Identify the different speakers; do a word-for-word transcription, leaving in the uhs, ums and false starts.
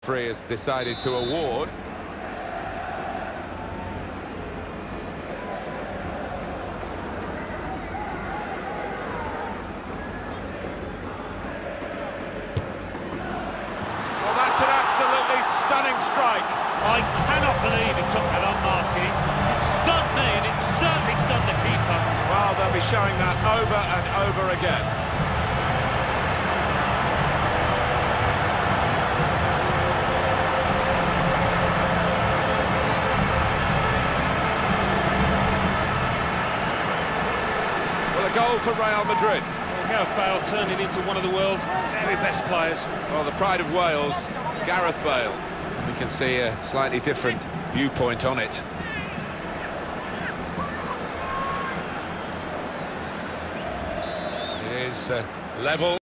Speaker 1: referee has decided to award.
Speaker 2: Well, that's an absolutely stunning strike.
Speaker 3: I cannot believe he took that on, Marty. It stunned me, and it certainly stunned the keeper.
Speaker 2: Well, they'll be showing that over and over again.
Speaker 1: Well, a goal for Real Madrid.
Speaker 3: Well, Gareth Bale turning into one of the world's very best players.
Speaker 1: Well, the pride of Wales, Gareth Bale. We can see a slightly different viewpoint on it. It is uh, level.